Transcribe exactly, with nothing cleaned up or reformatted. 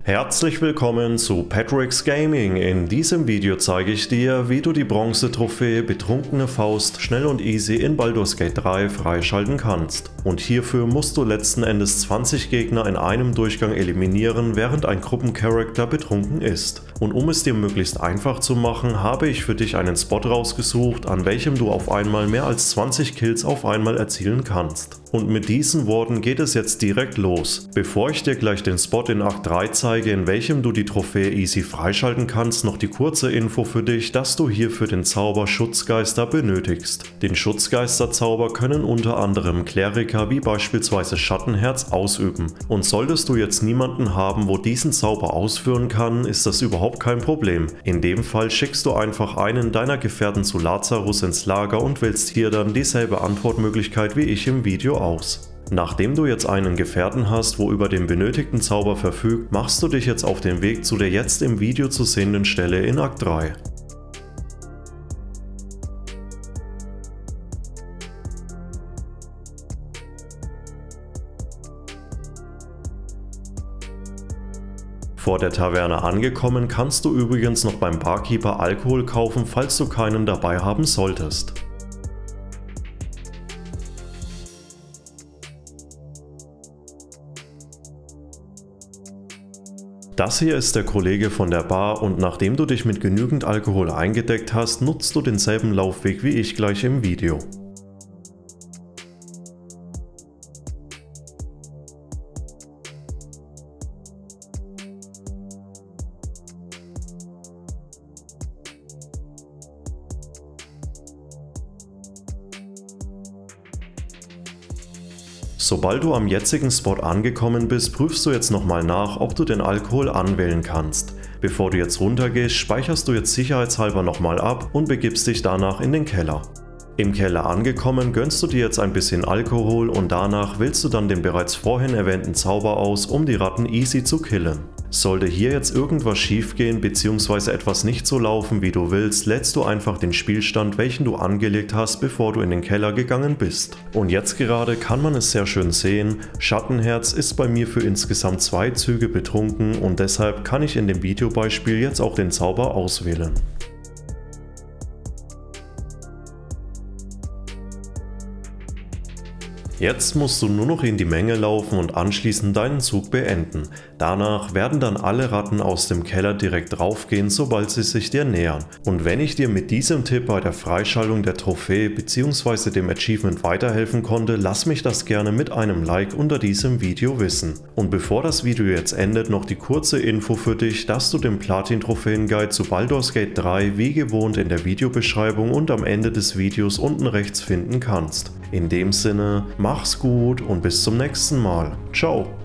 Herzlich willkommen zu Patrick's Gaming. In diesem Video zeige ich dir, wie du die Bronze-Trophäe Betrunkene Faust schnell und easy in Baldur's Gate drei freischalten kannst. Und hierfür musst du letzten Endes zwanzig Gegner in einem Durchgang eliminieren, während ein Gruppencharakter betrunken ist. Und um es dir möglichst einfach zu machen, habe ich für dich einen Spot rausgesucht, an welchem du auf einmal mehr als zwanzig Kills auf einmal erzielen kannst. Und mit diesen Worten geht es jetzt direkt los. Bevor ich dir gleich den Spot in Akt drei zeige, in welchem du die Trophäe easy freischalten kannst, noch die kurze Info für dich, dass du hierfür den Zauber Schutzgeister benötigst. Den Schutzgeisterzauber können unter anderem Kleriker wie beispielsweise Schattenherz ausüben. Und solltest du jetzt niemanden haben, wo diesen Zauber ausführen kann, ist das überhaupt kein Problem. In dem Fall schickst du einfach einen deiner Gefährten zu Lazarus ins Lager und wählst hier dann dieselbe Antwortmöglichkeit wie ich im Video aus. Nachdem du jetzt einen Gefährten hast, wo über den benötigten Zauber verfügt, machst du dich jetzt auf den Weg zu der jetzt im Video zu sehenden Stelle in Akt drei. Vor der Taverne angekommen, kannst du übrigens noch beim Barkeeper Alkohol kaufen, falls du keinen dabei haben solltest. Das hier ist der Kollege von der Bar und nachdem du dich mit genügend Alkohol eingedeckt hast, nutzt du denselben Laufweg wie ich gleich im Video. Sobald du am jetzigen Spot angekommen bist, prüfst du jetzt nochmal nach, ob du den Alkohol anwählen kannst. Bevor du jetzt runtergehst, speicherst du jetzt sicherheitshalber nochmal ab und begibst dich danach in den Keller. Im Keller angekommen, gönnst du dir jetzt ein bisschen Alkohol und danach wählst du dann den bereits vorhin erwähnten Zauber aus, um die Ratten easy zu killen. Sollte hier jetzt irgendwas schief gehen bzw. etwas nicht so laufen wie du willst, lädst du einfach den Spielstand, welchen du angelegt hast, bevor du in den Keller gegangen bist. Und jetzt gerade kann man es sehr schön sehen, Schattenherz ist bei mir für insgesamt zwei Züge betrunken und deshalb kann ich in dem Videobeispiel jetzt auch den Zauber auswählen. Jetzt musst du nur noch in die Menge laufen und anschließend deinen Zug beenden. Danach werden dann alle Ratten aus dem Keller direkt draufgehen, sobald sie sich dir nähern. Und wenn ich dir mit diesem Tipp bei der Freischaltung der Trophäe bzw. dem Achievement weiterhelfen konnte, lass mich das gerne mit einem Like unter diesem Video wissen. Und bevor das Video jetzt endet, noch die kurze Info für dich, dass du den Platin-Trophäen-Guide zu Baldur's Gate drei wie gewohnt in der Videobeschreibung und am Ende des Videos unten rechts finden kannst. In dem Sinne, mach's gut und bis zum nächsten Mal. Ciao!